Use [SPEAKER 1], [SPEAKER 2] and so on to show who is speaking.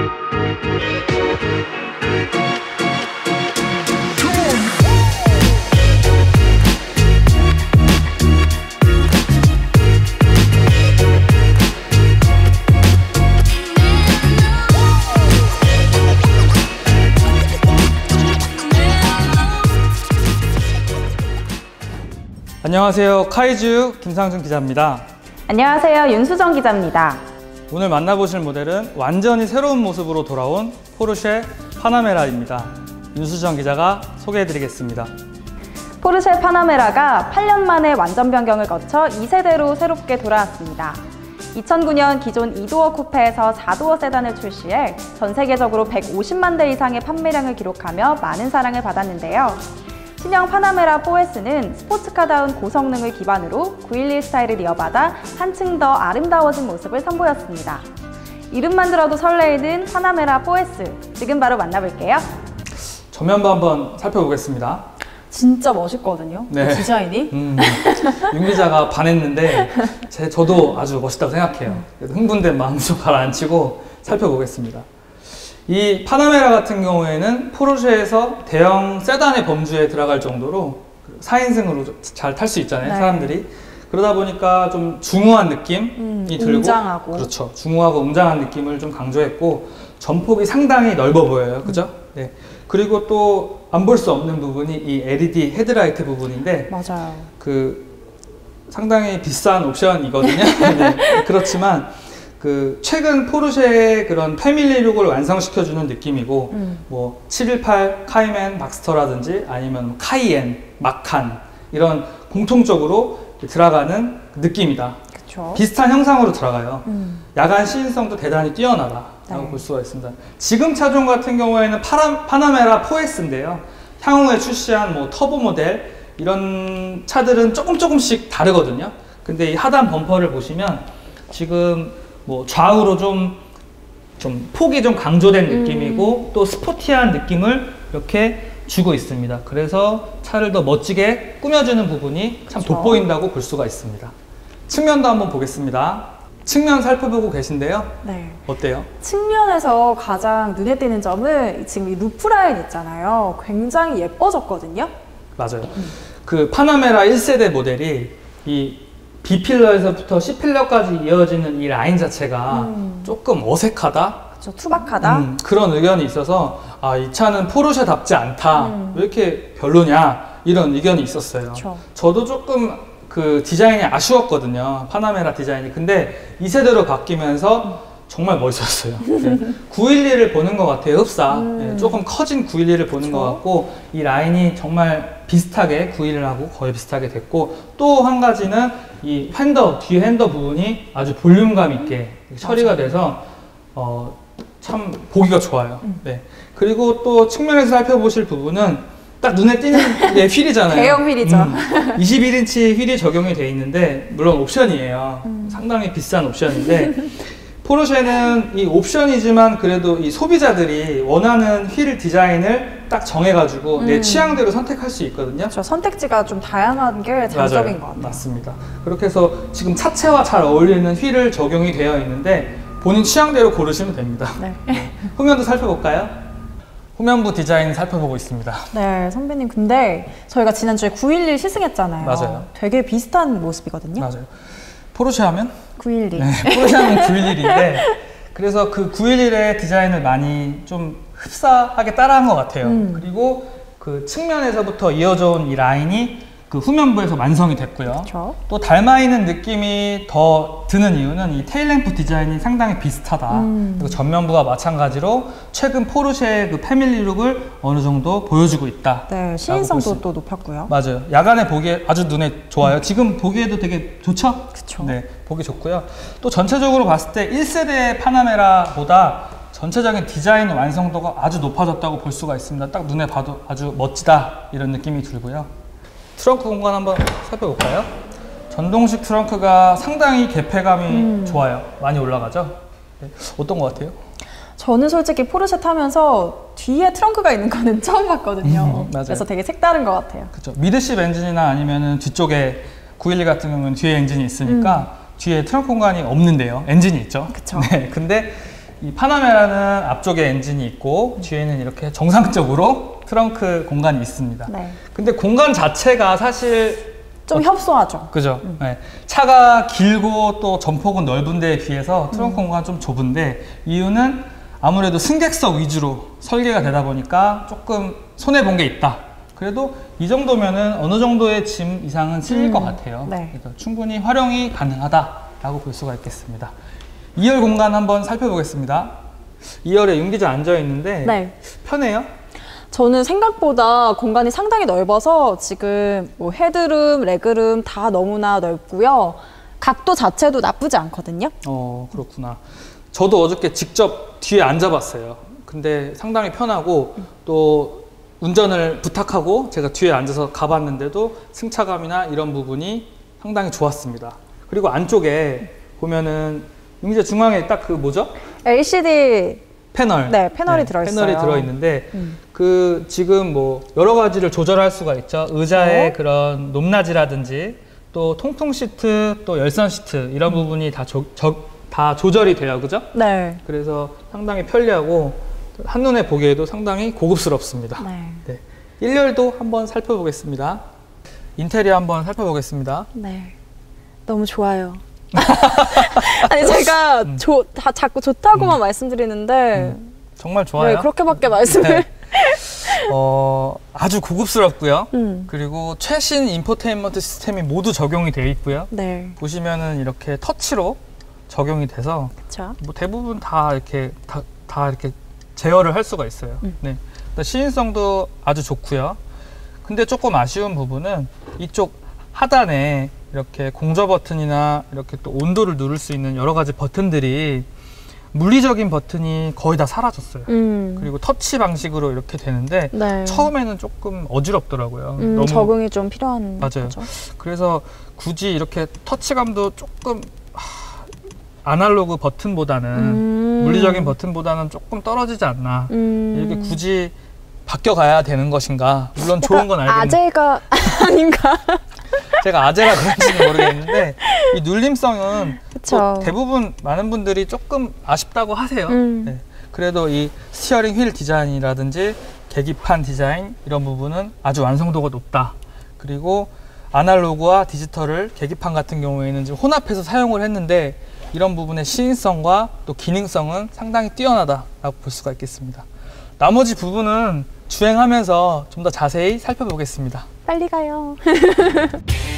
[SPEAKER 1] 안녕하세요. 카이즈 김상준 기자입니다.
[SPEAKER 2] 안녕하세요. 윤수정 기자입니다.
[SPEAKER 1] 오늘 만나보실 모델은 완전히 새로운 모습으로 돌아온 포르쉐 파나메라입니다. 윤수정 기자가 소개해드리겠습니다.
[SPEAKER 2] 포르쉐 파나메라가 8년 만에 완전 변경을 거쳐 2세대로 새롭게 돌아왔습니다. 2009년 기존 2도어 쿠페에서 4도어 세단을 출시해 전 세계적으로 150만 대 이상의 판매량을 기록하며 많은 사랑을 받았는데요. 신형 파나메라 4S는 스포츠카다운 고성능을 기반으로 911 스타일을 이어받아 한층 더 아름다워진 모습을 선보였습니다. 이름만 들어도 설레이는 파나메라 4S, 지금 바로 만나볼게요.
[SPEAKER 1] 전면부 한번 살펴보겠습니다.
[SPEAKER 2] 진짜 멋있거든요,
[SPEAKER 1] 네.
[SPEAKER 2] 디자인이.
[SPEAKER 1] 윤 기자가 반했는데 저도 아주 멋있다고 생각해요. 흥분된 마음 좀 가라앉히고 살펴보겠습니다. 이 파나메라 같은 경우에는 포르쉐에서 대형 세단의 범주에 들어갈 정도로 4인승으로 잘 탈 수 있잖아요, 네. 사람들이. 그러다 보니까 좀 중후한 느낌이 들고,
[SPEAKER 2] 웅장하고.
[SPEAKER 1] 그렇죠. 중후하고 웅장한 느낌을 좀 강조했고, 전폭이 상당히 넓어 보여요, 그죠? 네. 그리고 또 안 볼 수 없는 부분이 이 LED 헤드라이트 부분인데,
[SPEAKER 2] 맞아요.
[SPEAKER 1] 상당히 비싼 옵션이거든요. 네. 그렇지만 최근 포르쉐의 그런 패밀리룩을 완성시켜주는 느낌이고, 뭐 718 카이맨 막스터라든지 아니면 카이엔, 마칸 이런 공통적으로 들어가는 느낌이다.
[SPEAKER 2] 그쵸.
[SPEAKER 1] 비슷한 형상으로 들어가요. 야간 시인성도 대단히 뛰어나다라고 볼 수가 있습니다. 지금 차종 같은 경우에는 파나메라 4S인데요. 향후에 출시한 뭐 터보 모델 이런 차들은 조금씩 다르거든요. 근데 이 하단 범퍼를 보시면 지금 뭐 좌우로 좀 폭이 좀 강조된 느낌이고 또 스포티한 느낌을 이렇게 주고 있습니다. 그래서 차를 더 멋지게 꾸며주는 부분이 참 돋보인다고 볼 수가 있습니다. 측면도 한번 보겠습니다. 측면 살펴보고 계신데요. 네. 어때요?
[SPEAKER 2] 측면에서 가장 눈에 띄는 점은 지금 이 루프라인 있잖아요. 굉장히 예뻐졌거든요.
[SPEAKER 1] 맞아요. 그 파나메라 1세대 모델이 이 B필러에서부터 C필러까지 이어지는 이 라인 자체가 조금 어색하다?
[SPEAKER 2] 그렇죠, 투박하다?
[SPEAKER 1] 그런 의견이 있어서 이 차는 포르쉐답지 않다, 왜 이렇게 별로냐 이런 의견이 있었어요. 그쵸. 저도 조금 그 디자인이 아쉬웠거든요, 파나메라 디자인이. 근데 2세대로 바뀌면서 정말 멋있었어요. 네. 911을 보는 것 같아요, 흡사. 네, 조금 커진 911을 보는 것 같고, 이 라인이 정말 비슷하게 911하고 거의 비슷하게 됐고, 또 한 가지는 이 뒤에 핸더 부분이 아주 볼륨감 있게 처리가 돼서 참 보기가 좋아요. 네. 그리고 또 측면에서 살펴보실 부분은 딱 눈에 띄는 게 휠이잖아요.
[SPEAKER 2] 대형 휠이죠.
[SPEAKER 1] 21인치 휠이 적용이 돼 있는데, 물론 옵션이에요. 상당히 비싼 옵션인데 포르쉐는 이 옵션이지만 그래도 이 소비자들이 원하는 휠 디자인을 딱 정해가지고 내 취향대로 선택할 수 있거든요.
[SPEAKER 2] 그렇죠. 선택지가 좀 다양한 게 장점인 것 같아요.
[SPEAKER 1] 맞습니다. 그렇게 해서 지금 차체와 잘 어울리는 휠을 적용이 되어 있는데 본인 취향대로 고르시면 됩니다. 네. 후면도 살펴볼까요? 후면부 디자인 살펴보고 있습니다.
[SPEAKER 2] 네, 선배님, 근데 저희가 지난주에 911 시승했잖아요.
[SPEAKER 1] 맞아요.
[SPEAKER 2] 되게 비슷한 모습이거든요.
[SPEAKER 1] 맞아요. 포르쉐 하면?
[SPEAKER 2] 911.
[SPEAKER 1] 네, 포르쉐 하면 911인데 그래서 그 911의 디자인을 많이 좀 흡사하게 따라한 것 같아요. 그리고 그 측면에서부터 이어져 온 이 라인이 그 후면부에서 완성이 됐고요. 그쵸? 또 닮아있는 느낌이 더 드는 이유는 이 테일램프 디자인이 상당히 비슷하다. 그리고 전면부가 마찬가지로 최근 포르쉐의 그 패밀리룩을 어느 정도 보여주고 있다.
[SPEAKER 2] 네, 시인성도 또 높였고요.
[SPEAKER 1] 맞아요. 야간에 보기에 아주 눈에 좋아요. 지금 보기에도 되게 좋죠?
[SPEAKER 2] 그쵸.
[SPEAKER 1] 네, 보기 좋고요. 또 전체적으로 봤을 때 1세대 파나메라보다 전체적인 디자인 완성도가 아주 높아졌다고 볼 수가 있습니다. 딱 눈에 봐도 아주 멋지다 이런 느낌이 들고요. 트렁크 공간 한번 살펴볼까요? 전동식 트렁크가 상당히 개폐감이 좋아요. 많이 올라가죠? 네. 어떤 것 같아요?
[SPEAKER 2] 저는 솔직히 포르쉐 타면서 뒤에 트렁크가 있는 거는 처음 봤거든요. 그래서 되게 색다른 것 같아요.
[SPEAKER 1] 그렇죠. 미드십 엔진이나 아니면은 뒤쪽에 911 같은 경우는 뒤에 엔진이 있으니까 뒤에 트렁크 공간이 없는데요. 엔진이 있죠.
[SPEAKER 2] 그쵸.
[SPEAKER 1] 네. 근데 이 파나메라는 앞쪽에 엔진이 있고 뒤에는 이렇게 정상적으로 트렁크 공간이 있습니다.
[SPEAKER 2] 네.
[SPEAKER 1] 근데 공간 자체가 사실
[SPEAKER 2] 좀 협소하죠.
[SPEAKER 1] 그죠. 네. 차가 길고 또 전폭은 넓은 데에 비해서 트렁크 공간이 좀 좁은데 이유는 아무래도 승객석 위주로 설계가 되다 보니까 조금 손해본 게 있다. 그래도 이 정도면은 어느 정도의 짐 이상은 실릴 것 같아요.
[SPEAKER 2] 네.
[SPEAKER 1] 그래서 충분히 활용이 가능하다라고 볼 수가 있겠습니다. 2열 공간 한번 살펴보겠습니다. 2열에 윤 기자 앉아 있는데
[SPEAKER 2] 네.
[SPEAKER 1] 편해요?
[SPEAKER 2] 저는 생각보다 공간이 상당히 넓어서 지금 뭐 헤드룸, 레그룸 다 너무나 넓고요. 각도 자체도 나쁘지 않거든요.
[SPEAKER 1] 그렇구나. 저도 어저께 직접 뒤에 앉아봤어요. 근데 상당히 편하고 또 운전을 부탁하고 제가 뒤에 앉아서 가봤는데도 승차감이나 이런 부분이 상당히 좋았습니다. 그리고 안쪽에 보면은 윤기자 중앙에 딱 그 뭐죠?
[SPEAKER 2] LCD
[SPEAKER 1] 패널.
[SPEAKER 2] 네, 패널이 들어있어요.
[SPEAKER 1] 패널이 들어있는데 그 지금 뭐 여러 가지를 조절할 수가 있죠. 의자의 그런 높낮이라든지 또 통풍 시트, 또 열선 시트 이런 부분이 다 조절이 돼요, 그죠?
[SPEAKER 2] 네.
[SPEAKER 1] 그래서 상당히 편리하고 한눈에 보기에도 상당히 고급스럽습니다.
[SPEAKER 2] 네.
[SPEAKER 1] 네. 1열도 한번 살펴보겠습니다. 인테리어 한번 살펴보겠습니다.
[SPEAKER 2] 네. 너무 좋아요. 아니 제가 자꾸 좋다고만 말씀드리는데
[SPEAKER 1] 정말 좋아요.
[SPEAKER 2] 네, 그렇게밖에 말씀을
[SPEAKER 1] 네. 아주 고급스럽고요. 그리고 최신 인포테인먼트 시스템이 모두 적용이 되어 있고요.
[SPEAKER 2] 네.
[SPEAKER 1] 보시면은 이렇게 터치로 적용이 돼서
[SPEAKER 2] 그쵸?
[SPEAKER 1] 뭐 대부분 다 이렇게 제어를 할 수가 있어요. 네. 시인성도 아주 좋고요. 근데 조금 아쉬운 부분은 이쪽 하단에 이렇게 공조 버튼이나 이렇게 또 온도를 누를 수 있는 여러 가지 버튼들이 물리적인 버튼이 거의 다 사라졌어요. 그리고 터치 방식으로 이렇게 되는데
[SPEAKER 2] 네.
[SPEAKER 1] 처음에는 조금 어지럽더라고요. 너무
[SPEAKER 2] 적응이 좀 필요한
[SPEAKER 1] 맞아요.
[SPEAKER 2] 거죠.
[SPEAKER 1] 그래서 굳이 이렇게 터치감도 조금 아날로그 버튼보다는 물리적인 버튼보다는 조금 떨어지지 않나. 이렇게 굳이 바뀌어가야 되는 것인가. 물론 좋은 건 알겠는데
[SPEAKER 2] 아재가 아닌가.
[SPEAKER 1] 제가 아재라 그런지는 모르겠는데 이 눌림성은
[SPEAKER 2] 그쵸.
[SPEAKER 1] 대부분 많은 분들이 조금 아쉽다고 하세요. 네. 그래도 이 스티어링 휠 디자인이라든지 계기판 디자인 이런 부분은 아주 완성도가 높다. 그리고 아날로그와 디지털을 계기판 같은 경우에는 지금 혼합해서 사용을 했는데 이런 부분의 시인성과 또 기능성은 상당히 뛰어나다라고 볼 수가 있겠습니다. 나머지 부분은 주행하면서 좀 더 자세히 살펴보겠습니다.
[SPEAKER 2] 빨리 가요.